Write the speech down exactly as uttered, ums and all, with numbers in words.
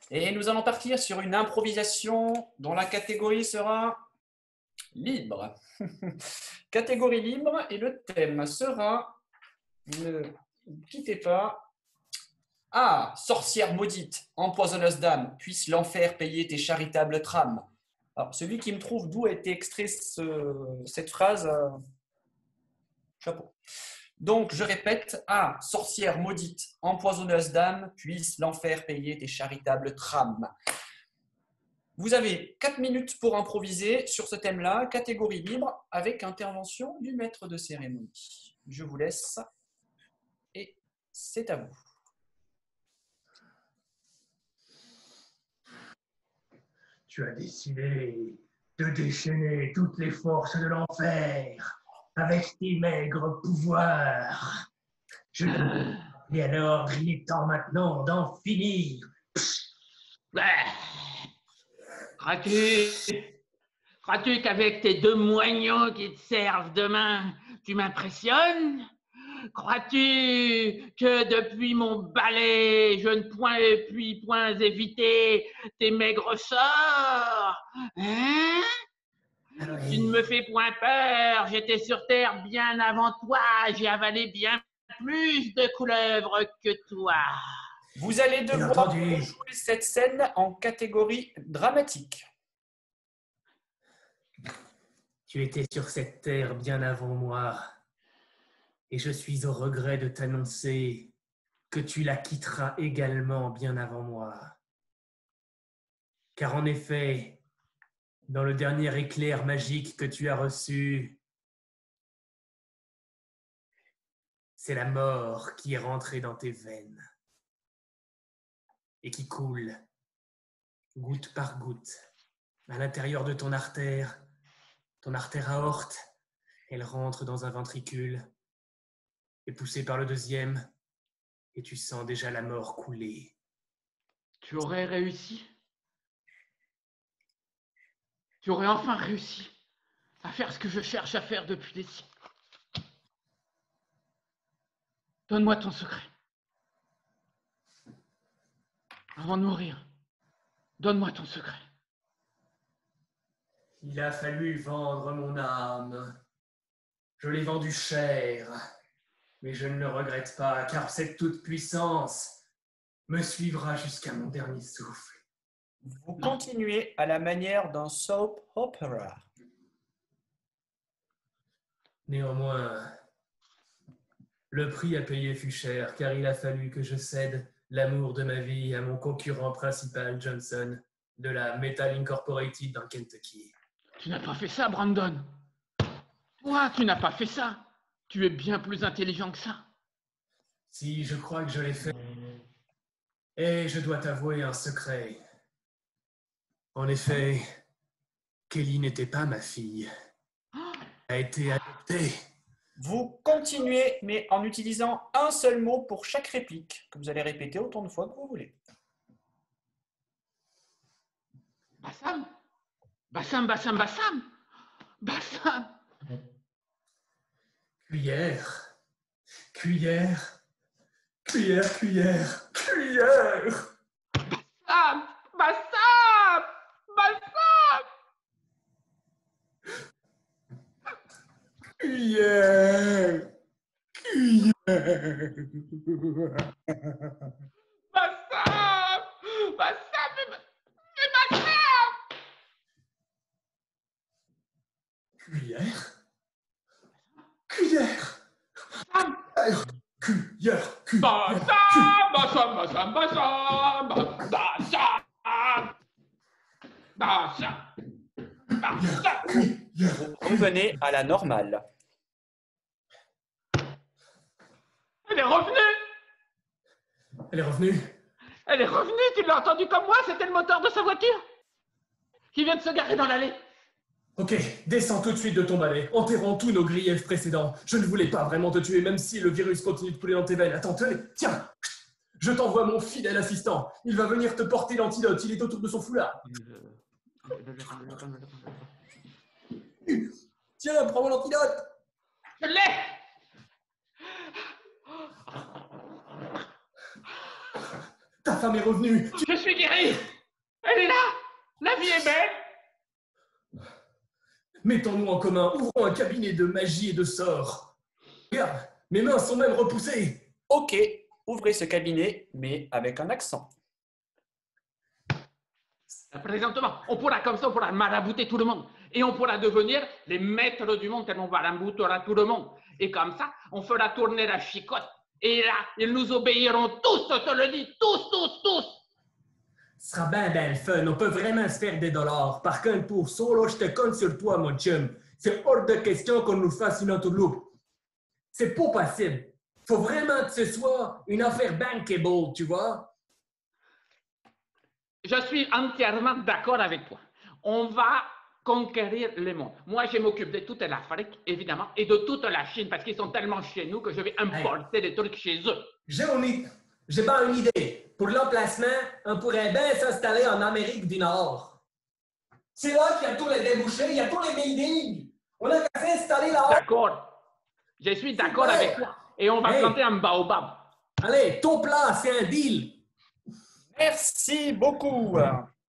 Et nous allons partir sur une improvisation dont la catégorie sera libre. Catégorie libre et le thème sera, ne quittez pas, ah, sorcière maudite, empoisonneuse d'âme, puisse l'enfer payer tes charitables trames. Alors, celui qui me trouve d'où a été extrait ce, cette phrase, euh, chapeau. Donc, je répète, ah, sorcière maudite, empoisonneuse d'âme, puisse l'enfer payer tes charitables trames. Vous avez quatre minutes pour improviser sur ce thème-là, catégorie libre, avec intervention du maître de cérémonie. Je vous laisse et c'est à vous. Tu as décidé de déchaîner toutes les forces de l'enfer avec tes maigres pouvoirs. Je Et alors, il est temps maintenant d'en finir. Crois-tu Crois-tu qu'avec tes deux moignons qui te servent de main, tu m'impressionnes? Crois-tu que depuis mon balai, je ne point, puis point éviter tes maigres sorts? Hein? Alors, Tu ne me fais point peur, j'étais sur terre bien avant toi, j'ai avalé bien plus de couleuvres que toi. Vous allez devoir jouer cette scène en catégorie dramatique. Tu étais sur cette terre bien avant moi, et je suis au regret de t'annoncer que tu la quitteras également bien avant moi. Car en effet, dans le dernier éclair magique que tu as reçu, c'est la mort qui est rentrée dans tes veines et qui coule, goutte par goutte, à l'intérieur de ton artère, ton artère aorte. Elle rentre dans un ventricule, est poussée par le deuxième, et tu sens déjà la mort couler. Tu aurais réussi? Tu aurais enfin réussi à faire ce que je cherche à faire depuis des siècles. Donne-moi ton secret. Avant de mourir, donne-moi ton secret. Il a fallu vendre mon âme. Je l'ai vendue cher, mais je ne le regrette pas, car cette toute-puissance me suivra jusqu'à mon dernier souffle. Vous continuez à la manière d'un soap opera. Néanmoins, le prix à payer fut cher, car il a fallu que je cède l'amour de ma vie à mon concurrent principal, Johnson, de la Metal Incorporated dans Kentucky. Tu n'as pas fait ça, Brandon. Toi, tu n'as pas fait ça. Tu es bien plus intelligent que ça. Si, je crois que je l'ai fait. Et je dois t'avouer un secret. En effet, Kelly n'était pas ma fille. Elle a été adoptée. Vous continuez, mais en utilisant un seul mot pour chaque réplique, que vous allez répéter autant de fois que vous voulez. Bassam Bassam, Bassam, Bassam Bassam Cuillère, cuillère, cuillère, cuillère, cuillère. Bassam Bassam Bassam Cuillère, cuillère. Bassam Bassam C'est Bassam Cuillère, cuillère, Bassam cuillère, Bassam Bassam Bassam Bassam Bassam Bassam Vous revenez à la normale. Elle est revenue Elle est revenue. Elle est revenue, tu l'as entendu comme moi, c'était le moteur de sa voiture qui vient de se garer dans l'allée. Ok, descends tout de suite de ton balai, enterrons tous nos griefs précédents. Je ne voulais pas vraiment te tuer, même si le virus continue de couler dans tes veines. Attends, tenez, tiens, je t'envoie mon fidèle assistant. Il va venir te porter l'antidote, il est autour de son foulard. Tiens, prends mon antidote. Je l'ai. Ta femme est revenue. Je suis guérie. Elle est là. La vie est belle. Mettons-nous en commun, ouvrons un cabinet de magie et de sorts. Regarde, mes mains sont même repoussées. Ok, ouvrez ce cabinet, mais avec un accent. Présentement, on pourra comme ça, on pourra marabouter tout le monde. Et on pourra devenir les maîtres du monde tellement on maraboutera tout le monde. Et comme ça, on fera tourner la chicotte. Et là, ils nous obéiront tous, je te le dis, tous, tous, tous. Ce sera bien, bien le fun. On peut vraiment se faire des dollars. Par contre, pour ça, là, je te compte sur toi, mon chum. C'est hors de question qu'on nous fasse une entourloupe. C'est pas possible. Faut vraiment que ce soit une affaire bankable, tu vois? Je suis entièrement d'accord avec toi. On va conquérir le monde. Moi, je m'occupe de toute l'Afrique, évidemment, et de toute la Chine, parce qu'ils sont tellement chez nous que je vais importer hey. des trucs chez eux. J'ai une, j'ai pas une idée. Pour l'emplacement, on pourrait bien s'installer en Amérique du Nord. C'est là qu'il y a tous les débouchés, il y a tous les buildings. On a qu'à s'installer là-haut. D'accord. Je suis d'accord avec toi. Et on va hey. planter un baobab. Allez, ton plat, c'est un deal. Merci beaucoup.